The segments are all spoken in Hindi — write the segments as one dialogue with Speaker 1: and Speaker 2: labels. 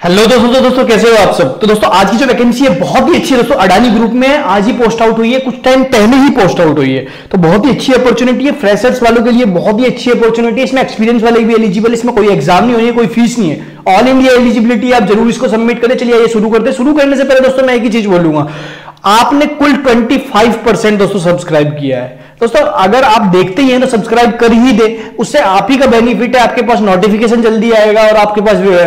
Speaker 1: हेलो दोस्तों कैसे हो आप सब। तो दोस्तों आज की जो वैकेंसी है बहुत ही अच्छी है दोस्तों, अडानी ग्रुप में आज ही पोस्ट आउट हुई है, कुछ टाइम पहले ही पोस्ट आउट हुई है। तो बहुत ही अच्छी अपॉर्चुनिटी है, फ्रेशर्स वालों के लिए बहुत ही अच्छी अपॉर्चुनिटी है। इसमें एक्सपीरियंस वाले भी एलिजिबल, इसमें कोई एग्जाम नहीं होनी है, कोई फीस नहीं है, ऑल इंडिया एलिजिबिलिटी। आप जरूर इसको सबमिट करें। चलिए ये शुरू करते हैं। शुरू करने से पहले दोस्तों मैं एक ही चीज बोलूंगा, आपने कुल 25% दोस्तों सब्सक्राइब किया है। दोस्तों अगर आप देखते ही हैं तो सब्सक्राइब कर ही दे, उससे आप ही का बेनिफिट है, आपके पास नोटिफिकेशन जल्दी आएगा और आपके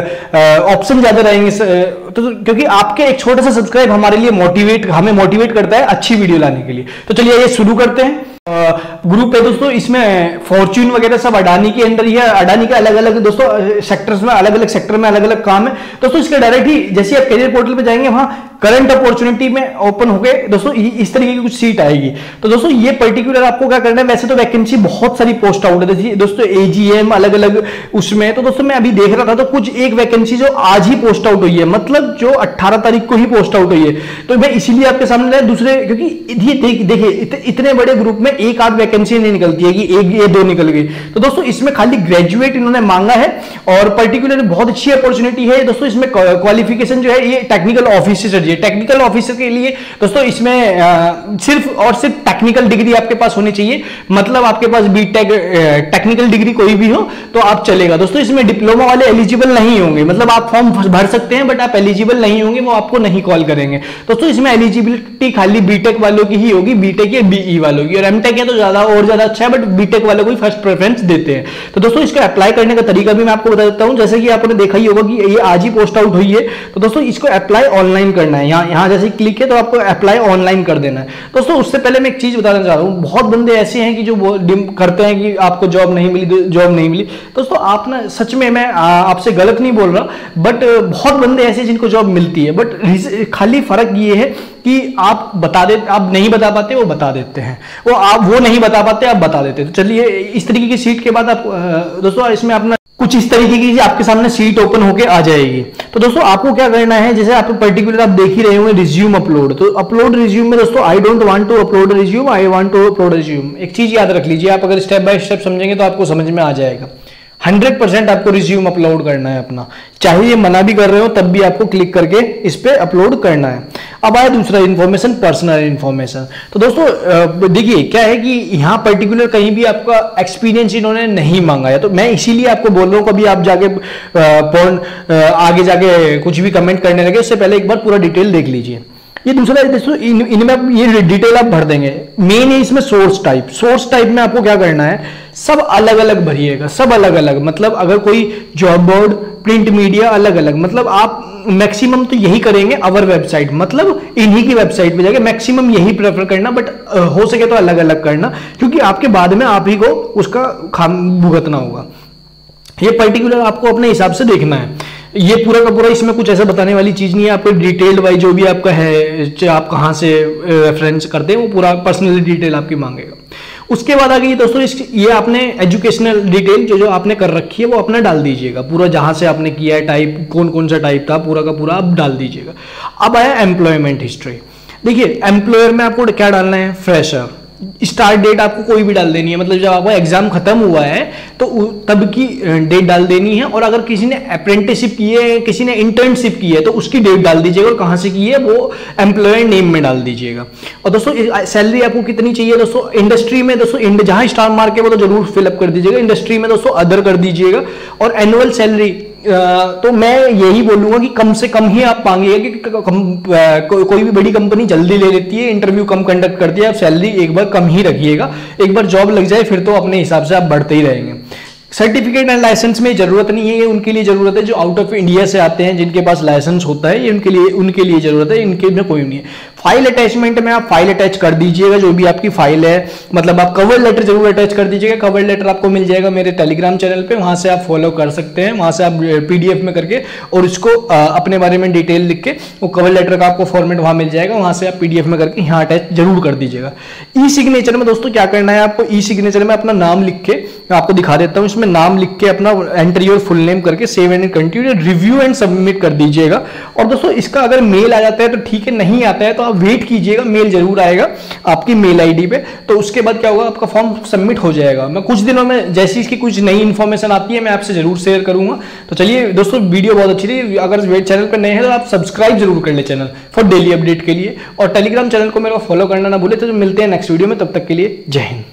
Speaker 1: पास ऑप्शन ज्यादा रहेंगे। तो क्योंकि आपके एक छोटा सा सब्सक्राइब हमारे लिए हमें मोटिवेट करता है अच्छी वीडियो लाने के लिए। तो चलिए ये शुरू करते हैं। ग्रुप है दोस्तों, इसमें फॉर्च्यून वगैरह सब अडानी के अंदर ही है। अडानी का अलग अलग दोस्तों सेक्टर्स में, अलग अलग सेक्टर में अलग अलग काम है दोस्तों। इसके डायरेक्ट ही जैसे आप करियर पोर्टल पे जाएंगे वहां करंट अपॉर्चुनिटी में ओपन हो गए दोस्तों, इस तरीके की कुछ सीट आएगी। तो दोस्तों ये पर्टिकुलर आपको क्या करना है, वैसे तो वैकेंसी बहुत सारी पोस्ट आउट है दोस्तों, एजीएम अलग अलग उसमें। तो दोस्तों मैं अभी देख रहा था तो कुछ एक वैकेंसी जो आज ही पोस्ट आउट हुई है, मतलब जो 18 तारीख को ही पोस्ट आउट हुई है। तो मैं इसीलिए आपके सामने दूसरे, क्योंकि देखिए इतने बड़े ग्रुप में एक आध वैकेंसी नहीं निकलती है कि एक ये दो निकल गई। तो दोस्तों इसमें खाली ग्रेजुएट इन्होंने मांगा है और पर्टिकुलर बहुत अच्छी अपॉर्चुनिटी है दोस्तों। इसमें क्वालिफिकेशन जो है ये टेक्निकल ऑफिसर, टेक्निकल ऑफिसर के लिए दोस्तों इसमें सिर्फ और सिर्फ टेक्निकल डिग्री आपके पास होनी चाहिए। मतलब आपके पास बीटेक टेक्निकल डिग्री कोई भी हो तो आप चलेगा दोस्तों। इसमें डिप्लोमा वाले एलिजिबल नहीं होंगे, मतलब आप फॉर्म भर सकते हैं बट आप एलिजिबल नहीं होंगे, वो आपको नहीं कॉल करेंगे दोस्तों। इसमें एलिजिबिलिटी खाली बीटेक वालों की ही होगी, बीटेक या बीई वालों की, और एमटेक है तो ज्यादा और ज्यादा अच्छा है, बट बीटेक वालों को ही फर्स्ट प्रेफरेंस देते हैं। तो दोस्तों इसका अप्लाई करने का तरीका भी मैं आपको बता देता हूं। जैसे कि आपने देखा ही होगा कि ये आज ही पोस्ट आउट हुई है, तो दोस्तों इसको अप्लाई ऑनलाइन करना है। यहाँ जैसे क्लिक है तो आपको अप्लाई ऑनलाइन कर देना है दोस्तों। उससे पहले मैं एक चीज बताना चाह रहा हूँ, बहुत बंदे ऐसे हैं कि जो करते हैं कि आपको जॉब नहीं मिली दोस्तों। आप ना सच में, मैं आपसे गलत नहीं बोल रहा, बट बहुत बंदे ऐसे जिनको जॉब मिलती है, बट खाली फर्क ये है कि आप नहीं बता पाते, वो बता देते हैं, वो नहीं बता पाते, आप बता देते। तो चलिए इस तरीके की सीट के बाद आप दोस्तों इसमें अपना कुछ इस तरीके की आपके सामने सीट ओपन होके आ जाएगी। तो दोस्तों आपको क्या करना है, जैसे आप पर्टिकुलर आप देख ही रहे होंगे रिज्यूम अपलोड। तो अपलोड रिज्यूम में दोस्तों I don't want to upload resume, I want to upload resume. एक चीज याद रख लीजिए, आप अगर स्टेप बाय स्टेप समझेंगे तो आपको समझ में आ जाएगा। 100% आपको रिज्यूम अपलोड करना है अपना, चाहे ये मना भी कर रहे हो तब भी आपको क्लिक करके इस पे अपलोड करना है। अब आया दूसरा इंफॉर्मेशन, पर्सनल इंफॉर्मेशन। तो दोस्तों देखिए क्या है कि यहाँ पर्टिकुलर कहीं भी आपका एक्सपीरियंस इन्होंने नहीं मांगा है, तो मैं इसीलिए आपको बोल रहा हूँ कभी आप जाके आगे जाके कुछ भी कमेंट करने लगे उससे पहले एक बार पूरा डिटेल देख लीजिए। ये दूसरा दोस्तों इनमें ये डिटेल आप भर देंगे। मेन है इसमें सोर्स टाइप में आपको क्या करना है, सब अलग अलग भरिएगा, सब अलग अलग। मतलब अगर कोई जॉब बोर्ड, प्रिंट मीडिया अलग अलग, मतलब आप मैक्सिमम तो यही करेंगे अवर वेबसाइट, मतलब इन्हीं की वेबसाइट पे जाके मैक्सिमम यही प्रेफर करना, बट हो सके तो अलग अलग करना, क्योंकि आपके बाद में आप ही को उसका भुगतना होगा। ये पर्टिकुलर आपको अपने हिसाब से देखना है। ये पूरा का पूरा इसमें कुछ ऐसा बताने वाली चीज नहीं है, आपको डिटेल्ड वाइज जो भी आपका है, आप कहाँ से रेफरेंस करते हैं, वो पूरा पर्सनली डिटेल आपकी मांगेगा। उसके बाद आ गई दोस्तों ये आपने एजुकेशनल डिटेल जो आपने कर रखी है वो अपना डाल दीजिएगा, पूरा जहां से आपने किया है, टाइप कौन सा टाइप था, पूरा का पूरा आप डाल दीजिएगा। अब आया एम्प्लॉयमेंट हिस्ट्री। देखिए एम्प्लॉयर में आपको क्या डालना है, फ्रेशर। स्टार्ट डेट आपको कोई भी डाल देनी है, मतलब जब आपका एग्जाम खत्म हुआ है तो तब की डेट डाल देनी है। और अगर किसी ने अप्रेंटिसशिप की है, किसी ने इंटर्नशिप की है, तो उसकी डेट डाल दीजिएगा और कहां से की है वो एम्प्लॉयर नेम में डाल दीजिएगा। और दोस्तों सैलरी आपको कितनी चाहिए दोस्तों, इंडस्ट्री में दोस्तों जहां स्टार मार्क है वो तो जरूर फिलअप कर दीजिएगा, इंडस्ट्री में दोस्तों अदर कर दीजिएगा। और एनुअल सैलरी तो मैं यही बोलूंगा कि कम से कम ही आप मांगिएगा, कि कोई भी बड़ी कंपनी जल्दी ले लेती है, इंटरव्यू कम कंडक्ट करती है, आप सैलरी एक बार कम ही रखिएगा। एक बार जॉब लग जाए फिर तो अपने हिसाब से आप बढ़ते ही रहेंगे। सर्टिफिकेट एंड लाइसेंस में जरूरत नहीं है, ये उनके लिए जरूरत है जो आउट ऑफ इंडिया से आते हैं, जिनके पास लाइसेंस होता है, ये उनके लिए जरूरत है, इनके में कोई नहीं है। फाइल अटैचमेंट में आप फाइल अटैच कर दीजिएगा, जो भी आपकी फाइल है, मतलब आप कवर लेटर जरूर अटैच कर दीजिएगा। कवर लेटर आपको मिल जाएगा मेरे टेलीग्राम चैनल पे, वहां से आप फॉलो कर सकते हैं, वहां से आप पीडीएफ में करके और उसको अपने बारे में डिटेल लिख के वो कवर लेटर का आपको फॉर्मेट वहां मिल जाएगा, वहां से आप पीडीएफ में करके यहाँ अटैच जरूर कर दीजिएगा। ई सिग्नेचर में दोस्तों क्या करना है आपको, ई सिग्नेचर में अपना नाम लिख के, मैं आपको दिखा देता हूँ, इसमें नाम लिख के अपना एंटर योर फुल नेम करके save and continue review and submit कर दीजिएगा। और दोस्तों इसका अगर मेल आ जाता है तो ठीक है, नहीं आता है तो वेट कीजिएगा, मेल जरूर आएगा आपकी मेल आईडी पे। तो उसके बाद क्या होगा, आपका फॉर्म सबमिट हो जाएगा। मैं कुछ दिनों में जैसी इसकी कुछ नई इन्फॉर्मेशन आती है मैं आपसे जरूर शेयर करूंगा। तो चलिए दोस्तों, वीडियो बहुत अच्छी थी। अगर चैनल पर नए हैं तो आप सब्सक्राइब जरूर कर ले चैनल फॉर डेली अपडेट के लिए, और टेलीग्राम चैनल को मेरे को फॉलो करना ना भूले। तो मिलते हैं नेक्स्ट वीडियो में, तब तक के लिए जय हिंद।